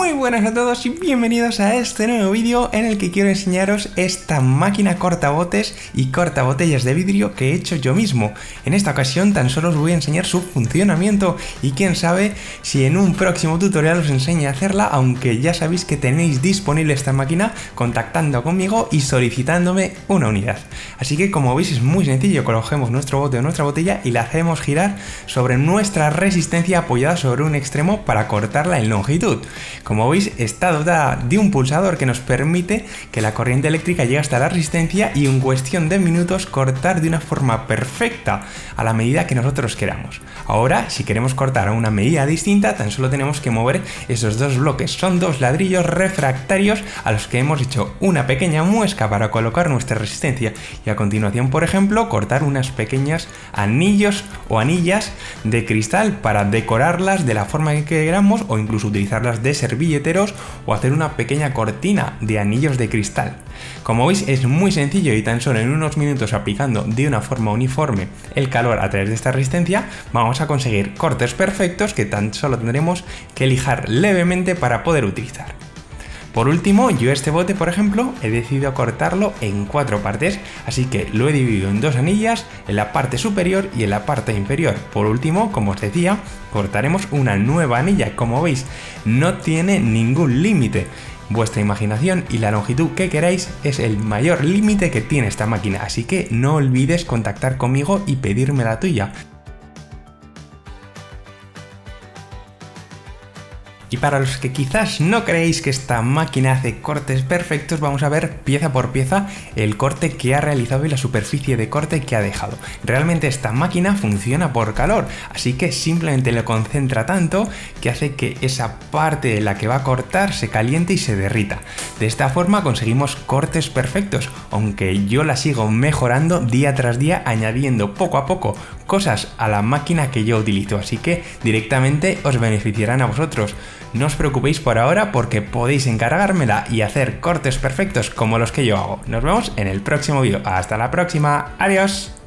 Muy buenas a todos y bienvenidos a este nuevo vídeo en el que quiero enseñaros esta máquina cortabotes y cortabotellas de vidrio que he hecho yo mismo. En esta ocasión tan solo os voy a enseñar su funcionamiento y quién sabe si en un próximo tutorial os enseñe a hacerla, aunque ya sabéis que tenéis disponible esta máquina contactando conmigo y solicitándome una unidad. Así que como veis es muy sencillo, cogemos nuestro bote o nuestra botella y la hacemos girar sobre nuestra resistencia apoyada sobre un extremo para cortarla en longitud. Como veis está dotada de un pulsador que nos permite que la corriente eléctrica llegue hasta la resistencia y en cuestión de minutos cortar de una forma perfecta a la medida que nosotros queramos. Ahora si queremos cortar a una medida distinta tan solo tenemos que mover esos dos bloques. Son dos ladrillos refractarios a los que hemos hecho una pequeña muesca para colocar nuestra resistencia y a continuación, por ejemplo, cortar unas pequeñas anillos o anillas de cristal para decorarlas de la forma que queramos o incluso utilizarlas de servilleteros o hacer una pequeña cortina de anillos de cristal. Como veis es muy sencillo y tan solo en unos minutos aplicando de una forma uniforme el calor a través de esta resistencia vamos a conseguir cortes perfectos que tan solo tendremos que lijar levemente para poder utilizar. Por último, yo este bote, por ejemplo, he decidido cortarlo en 4 partes, así que lo he dividido en 2 anillas, en la parte superior y en la parte inferior. Por último, como os decía, cortaremos una nueva anilla. Como veis, no tiene ningún límite. Vuestra imaginación y la longitud que queráis es el mayor límite que tiene esta máquina, así que no olvides contactar conmigo y pedirme la tuya. Y para los que quizás no creéis que esta máquina hace cortes perfectos, vamos a ver pieza por pieza el corte que ha realizado y la superficie de corte que ha dejado. Realmente esta máquina funciona por calor, así que simplemente lo concentra tanto que hace que esa parte en la que va a cortar se caliente y se derrita. De esta forma conseguimos cortes perfectos, aunque yo la sigo mejorando día tras día, añadiendo poco a poco cosas a la máquina que yo utilizo, así que directamente os beneficiarán a vosotros. No os preocupéis por ahora porque podéis encargármela y hacer cortes perfectos como los que yo hago. Nos vemos en el próximo vídeo. Hasta la próxima. Adiós.